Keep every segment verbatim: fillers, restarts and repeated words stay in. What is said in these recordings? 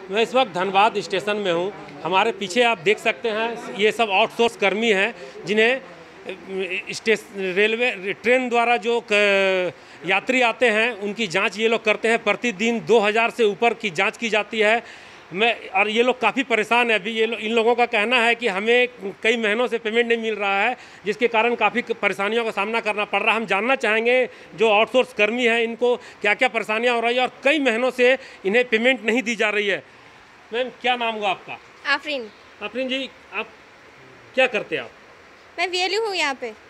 मैं इस वक्त धनबाद स्टेशन में हूँ। हमारे पीछे आप देख सकते हैं ये सब आउटसोर्स कर्मी हैं जिन्हें स्टेशन रेलवे ट्रेन द्वारा जो यात्री आते हैं उनकी जांच ये लोग करते हैं। प्रतिदिन दो हज़ार से ऊपर की जांच की जाती है। मैं और ये लोग काफ़ी परेशान है अभी। ये लो, इन लोगों का कहना है कि हमें कई महीनों से पेमेंट नहीं मिल रहा है, जिसके कारण काफ़ी परेशानियों का सामना करना पड़ रहा है। हम जानना चाहेंगे जो आउटसोर्स कर्मी हैं इनको क्या क्या परेशानियां हो रही है और कई महीनों से इन्हें पेमेंट नहीं दी जा रही है। मैम क्या नाम हुआ आपका? आफरीन। आफरीन जी, आप क्या करते हैं? आप? मैं वीएलयू हूँ यहाँ पे।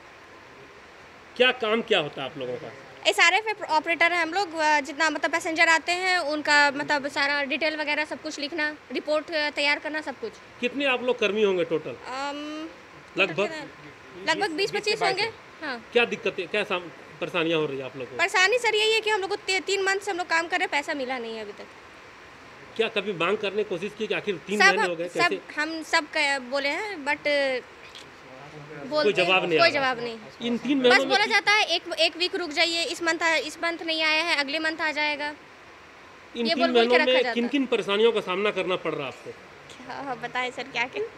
क्या काम क्या होता है आप लोगों का? एस आर एफ ऑपरेटर है हम लोग। जितना मतलब पैसेंजर आते हैं उनका मतलब सारा डिटेल वगैरह सब कुछ लिखना, रिपोर्ट तैयार करना, सब कुछ। कितने आप लोग कर्मी होंगे टोटल? लगभग लगभग बीस पच्चीस होंगे। हाँ। क्या दिक्कतें, क्या परेशानियाँ हो रही है आप लोगों को? परेशानी सर यही है कि हम लोग को तीन मंथ से हम लोग काम कर रहे हैं, पैसा मिला नहीं है अभी तक। क्या कभी मांग करने की कोशिश की कि आखिर तीन महीने हो गए? सब हम सब बोले हैं बट कोई जवाब नहीं। कोई जवाब नहीं। इन तीन महीनों बस बोला जाता है एक एक वीक रुक जाइए, इस मंथ इस मंथ नहीं आया है, अगले मंथ आ जाएगा। इन ये तीन महीनों में किन किन परेशानियों का सामना करना पड़ रहा है आपको? क्या बताएं सर, क्या क्या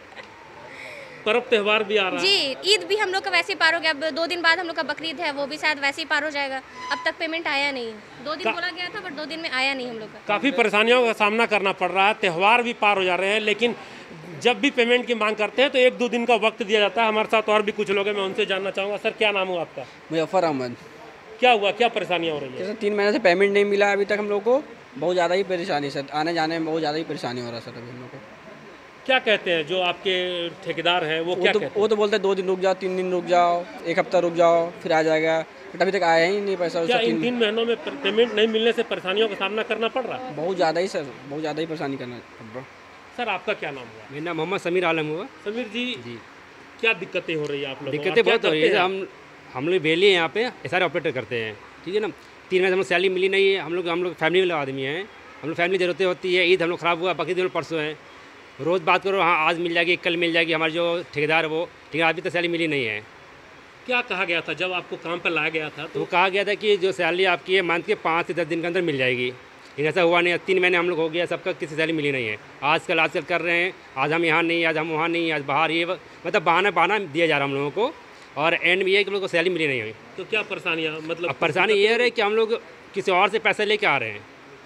पर्व त्यौहार भी आ रहा है जी। ईद भी हम लोग का वैसे ही पार हो गया। अब दो दिन बाद हम लोग का बकरीद है, वो भी शायद वैसे ही पार हो जाएगा। अब तक पेमेंट आया नहीं है। दो दिन बोला गया था बट दो दिन में आया नहीं हम लोग का। काफ़ी परेशानियों का सामना करना पड़ रहा है। त्यौहार भी पार हो जा रहे हैं, लेकिन जब भी पेमेंट की मांग करते हैं तो एक दो दिन का वक्त दिया जाता है। हमारे साथ और भी कुछ लोग हैं, मैं उनसे जानना चाहूँगा। सर क्या नाम हुआ आपका? मुजफ्फर अहमद। क्या हुआ, क्या परेशानियाँ हो रही है? सर तीन महीने से पेमेंट नहीं मिला अभी तक हम लोग को। बहुत ज़्यादा ही परेशानी सर, आने जाने में बहुत ज़्यादा ही परेशानी हो रहा है सर अभी हम लोग को। क्या कहते हैं जो आपके ठेकेदार हैं वो, वो क्या तो, कहते हैं? वो तो बोलते हैं दो दिन रुक जाओ, तीन दिन रुक जाओ, एक हफ्ता रुक जाओ, फिर आ जाएगा। बट अभी तक आया ही नहीं पैसा। क्या इन तीन महीनों में पेमेंट नहीं मिलने से परेशानियों का सामना करना पड़ रहा है? बहुत ज़्यादा ही सर, बहुत ज़्यादा ही परेशानी करना पड़ रहा। सर आपका क्या नाम हुआ? मेरा नाम मोहम्मद समीर आलम हुआ। समीर जी, जी क्या दिक्कतें हो रही है आप लोगों को? दिक्कतें बहुत हो रही है। हम हम लोग बेली हैं यहाँ पे, एस आर ऑपरेटर करते हैं, ठीक है ना। तीन महीने हम लोग सैलरी मिली नहीं है। हम लोग हम लोग फैमिली वाले आदमी हैं, हम लोग फैमिली ज़रूरतें होती है। ईद हम लोग ख़राब हुआ, बकरीद हम लोग परसों हैं। रोज़ बात करो, हाँ आज मिल जाएगी, कल मिल जाएगी। हमारे जो ठेकेदार है वो ठीक है, अभी तक सैलरी मिली नहीं है। क्या कहा गया था जब आपको काम पर लाया गया था? तो कहा गया था कि जो सैलरी आपकी है मंथ के पाँच से दस दिन के अंदर मिल जाएगी, लेकिन ऐसा हुआ नहीं। तीन महीने हम लोग हो गया, सबका किसी सैलरी मिली नहीं है। आजकल आजकल कर रहे हैं, आज हम यहाँ नहीं, आज हम वहाँ नहीं, आज बाहर, ये मतलब बहाना बहाना दिया जा रहा है हम लोगों को। और एंड में ये कि हम लोग को सैलरी मिली नहीं हुई। तो क्या परेशानियाँ, मतलब परेशानी ये है कि हम लोग किसी और से पैसे लेके आ रहे हैं,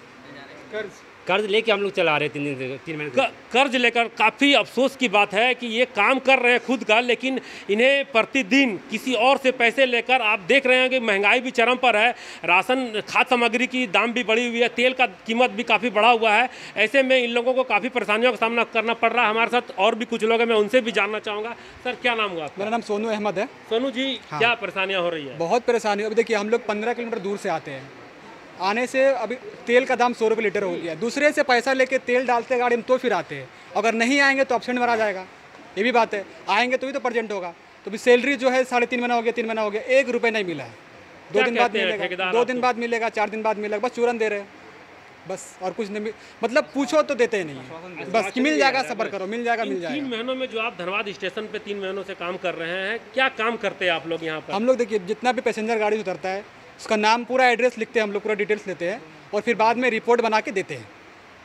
कर्ज कर्ज लेके हम लोग चला रहे हैं तीन दिन से, तीन महीने से कर्ज लेकर। काफ़ी अफसोस की बात है कि ये काम कर रहे हैं खुद का, लेकिन इन्हें प्रतिदिन किसी और से पैसे लेकर, आप देख रहे हैं कि महंगाई भी चरम पर है। राशन खाद्य सामग्री की दाम भी बढ़ी हुई है, तेल का कीमत भी काफ़ी बढ़ा हुआ है। ऐसे में इन लोगों को काफ़ी परेशानियों का सामना करना पड़ रहा है। हमारे साथ और भी कुछ लोग हैं, मैं उनसे भी जानना चाहूँगा। सर क्या नाम हुआ? मेरा नाम सोनू अहमद है। सोनू जी, हाँ। क्या परेशानियाँ हो रही है? बहुत परेशानी। अभी देखिए हम लोग पंद्रह किलोमीटर दूर से आते हैं, आने से अभी तेल का दाम सौ रुपये लीटर हो गया। दूसरे से पैसा लेके तेल डालते हैं गाड़ी में तो फिर आते हैं। अगर नहीं आएंगे तो अपसेंट मारा जाएगा, ये भी बात है। आएंगे तो ही तो प्रजेंट होगा। तो भी सैलरी जो है साढ़े तीन महीना हो गया, तीन महीना हो गया, एक रुपये नहीं मिला है। दो दिन बाद मिलेगा, दो दिन बाद मिलेगा, चार दिन बाद मिलेगा, बस चूरन दे रहे हैं बस, और कुछ नहीं। मतलब पूछो तो देते नहीं है, बस कि मिल जाएगा, सब्र करो, मिल जाएगा मिल जाएगा। तीन महीनों में जो आप धनबाद स्टेशन पे तीन महीनों से काम कर रहे हैं, क्या काम करते हैं आप लोग यहाँ पर? हम लोग देखिए जितना भी पैसेंजर गाड़ी उतरता है उसका नाम, पूरा एड्रेस लिखते हैं हम लोग, पूरा डिटेल्स लेते हैं और फिर बाद में रिपोर्ट बना के देते हैं।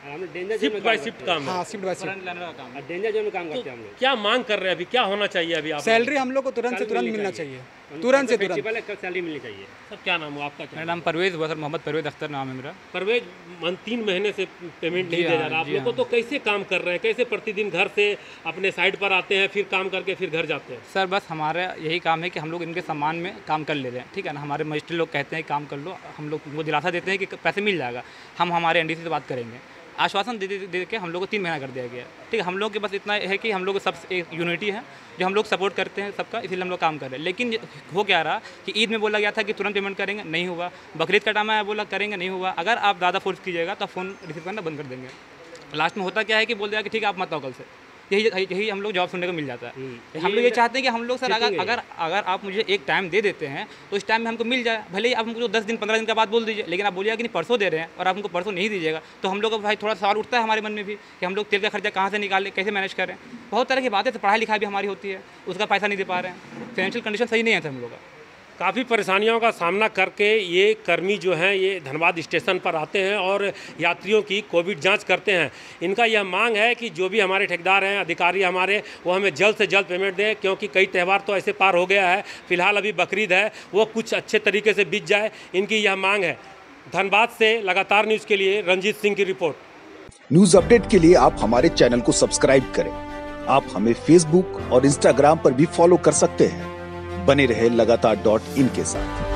शिफ्ट बाय शिफ्ट काम है। हाँ, shift by shift danger zone में काम करते हैं हम लोग। क्या मांग कर रहे हैं अभी, क्या होना चाहिए अभी? आप सैलरी हम लोग को तुरंत से तुरंत मिलना चाहिए, तुरंत से तुरंत सैलरी मिलनी चाहिए। सर क्या नाम हुआ आपका? मेरा नाम परवेज हुआ सर, मोहम्मद परवेज अख्तर नाम है मेरा। परवेज, तीन महीने से पेमेंट नहीं दिया जा रहा आप लोग को, तो कैसे काम कर रहे हैं? कैसे प्रतिदिन घर से अपने साइड पर आते हैं, फिर काम करके फिर घर जाते हैं? सर बस हमारा यही काम है कि हम लोग इनके सामान में काम कर ले रहे हैं, ठीक है ना। हमारे मजिस्ट्रेट लोग कहते हैं काम कर लो, हम लोग उनको दिलासा देते हैं कि पैसे मिल जाएगा। हम हमारे एनडीसी से बात करेंगे, आश्वासन दे दे के हम लोग को तीन महीना कर दिया गया, ठीक है। हम लोग के बस इतना है कि हम लोग सब एक यूनिटी है जो हम लोग सपोर्ट करते हैं सबका, इसीलिए हम लोग काम कर रहे हैं। लेकिन हो क्या रहा कि ईद में बोला गया था कि तुरंत पेमेंट करेंगे, नहीं हुआ। बकरीद का टाइम आया, बोला करेंगे, नहीं हुआ। अगर आप ज़्यादा फोर्स कीजिएगा तो फ़ोन रिसीव करना बंद कर देंगे। लास्ट में होता क्या है कि बोल दिया कि ठीक है आप मत आओ कल से। यही यही हम लोग जॉब सुनने को मिल जाता है। हम लोग ये चाहते हैं कि हम लोग सर अगर अगर अगर आप मुझे एक टाइम दे देते हैं तो इस टाइम में हमको मिल जाए। भले ही आप हमको दस दिन पंद्रह दिन के बाद बोल दीजिए, लेकिन आप बोलिएगा कि नहीं परसों दे रहे हैं और आप हमको परसों नहीं दीजिएगा, तो हम लोग को भाई थोड़ा सवाल उठता है हमारे मन में भी कि हम लोग तेल का खर्चा कहाँ से निकालें, कैसे मैनेज करें। बहुत तरह की बातें, तो पढ़ाई लिखाई भी हमारी होती है, उसका पैसा नहीं दे पा रहे हैं, फाइनेंशियल कंडीशन सही नहीं है हम लोग का। काफ़ी परेशानियों का सामना करके ये कर्मी जो हैं ये धनबाद स्टेशन पर आते हैं और यात्रियों की कोविड जांच करते हैं। इनका यह मांग है कि जो भी हमारे ठेकेदार हैं, अधिकारी हमारे, वो हमें जल्द से जल्द पेमेंट दें, क्योंकि कई त्यौहार तो ऐसे पार हो गया है, फिलहाल अभी बकरीद है, वो कुछ अच्छे तरीके से बीत जाए, इनकी यह मांग है। धनबाद से लगातार न्यूज़ के लिए रंजीत सिंह की रिपोर्ट। न्यूज अपडेट के लिए आप हमारे चैनल को सब्सक्राइब करें। आप हमें फेसबुक और इंस्टाग्राम पर भी फॉलो कर सकते हैं। बने रहे लगातार डॉट इन के साथ।